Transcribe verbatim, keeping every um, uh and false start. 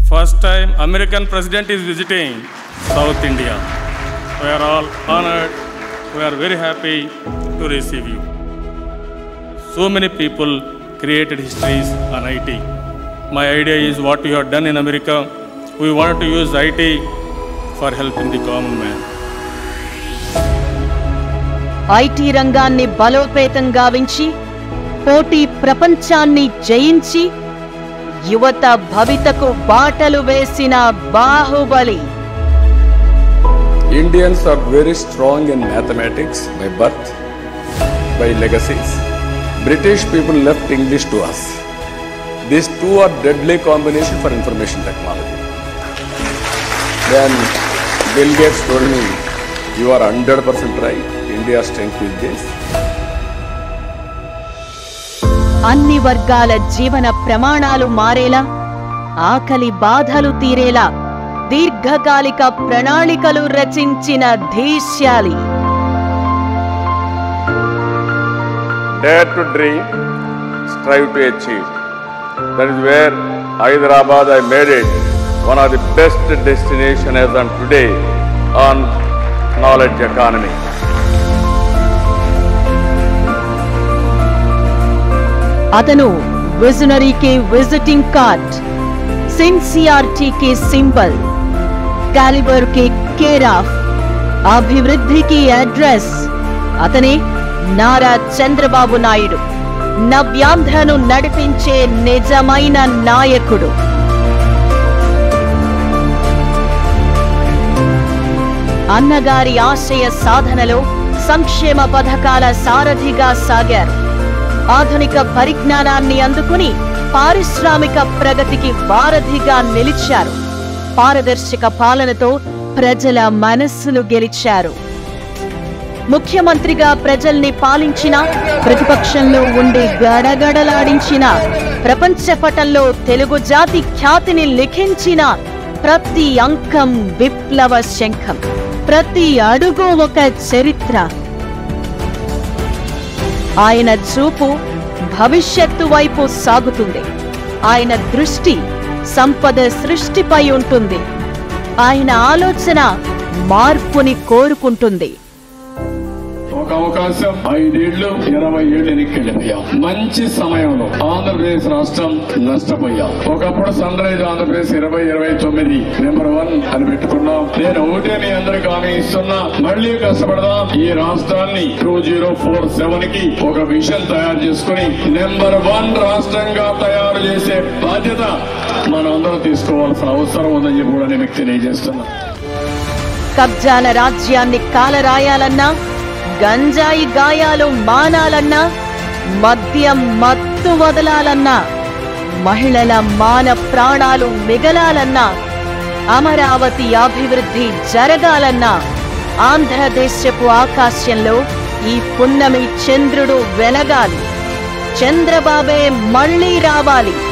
First time American president is visiting South India. We are all honored. We are very happy to receive you. So many people created histories on I T. My idea is what you have done in America. We wanted to use I T for helping the common man. I T రంగాన్ని బలోపేతం గావించి పోటీ ప్రపంచాన్ని జయించి యువత భవితకు బాటలు వేసిన Baahubali. Indians are very strong in mathematics by birth, by legacies. British people left English to us. These two are deadly combination for information technology. Then Bill Gates told me, you are one hundred percent right. India's strength is this. అన్ని వర్గాల జీవన ప్రమాణాలు మారేలా, ఆకలి బాధలు తీరేలా దీర్ఘకాలిక ప్రణాళికలు రచించిన ధీశాలి. Dare to dream, strive to achieve. That is where Hyderabad, I made it one of the best destinations as on today on knowledge economy. అతను విజనరీకి విజిటింగ్ కార్డ్, సిన్సియారిటీకి సింబల్, కాలిబర్కి కేర్ ఆఫ్, అభివృద్ధికి అడ్రస్. అతనే నారా చంద్రబాబు నాయుడు, నవ్యాంధ్రను నడిపించే నిజమైన నాయకుడు. అన్నగారి ఆశయ సాధనలో సంక్షేమ పథకాల సారథిగా సాగారు. ఆధునిక పరిజ్ఞానాన్ని అందుకుని పారిశ్రామిక ప్రగతికి వారధిగా నిలిచారు. పారదర్శక పాలనతో ప్రజల మనస్సులు గెలిచారు. ముఖ్యమంత్రిగా ప్రజల్ని పాలించిన, ప్రతిపక్షంలో ఉండి గడగడలాడించిన, ప్రపంచ పటంలో తెలుగు జాతి ఖ్యాతిని లిఖించిన ప్రతి అంకం విప్లవ శంఖం, ప్రతి అడుగు ఒక చరిత్ర. ఆయన చూపు భవిష్యత్తు వైపు సాగుతుంది. ఆయన దృష్టి సంపద సృష్టిపై ఉంటుంది. ఆయన ఆలోచన మార్పుని కోరుకుంటుంది. ఒక అవకాశం ఐదేళ్లు ఇరవై ఏళ్ళు ఎన్నికెళ్ళిపోయాం. మంచి సమయంలో ఆంధ్రప్రదేశ్ రాష్ట్రం నష్టపోయాం. ఒకప్పుడు సన్ రైజ్ ఆంధ్రప్రదేశ్ ఇరవై ఇరవై తొమ్మిది నెంబర్ వన్ అని పెట్టుకున్నాం. నేను ఒకటే మీ అందరికి హామీ ఇస్తున్నా, మళ్లీ కష్టపడదాం. ఈ రాష్ట్రాన్ని టూ జీరో ఫోర్ సెవెన్ కి ఒక విజన్ తయారు చేసుకుని నెంబర్ వన్ రాష్ట్రంగా తయారు చేసే బాధ్యత మనం అందరం తీసుకోవాల్సిన అవసరం ఉందని చెప్పి కూడా నేను మీకు తెలియజేస్తున్నా. కబ్జాల రాజ్యాన్ని కాలరాయాలన్నా, గంజాయి గాయాలు మానాలన్నా, మద్యం మత్తు వదలాలన్నా, మహిళల మాన ప్రాణాలు మిగలాలన్నా, అమరావతి అభివృద్ధి జరగాలన్నా, ఆంధ్రదేశపు ఆకాశంలో ఈ పున్నమి చంద్రుడు వెలగాలి. చంద్రబాబే మళ్లీ రావాలి.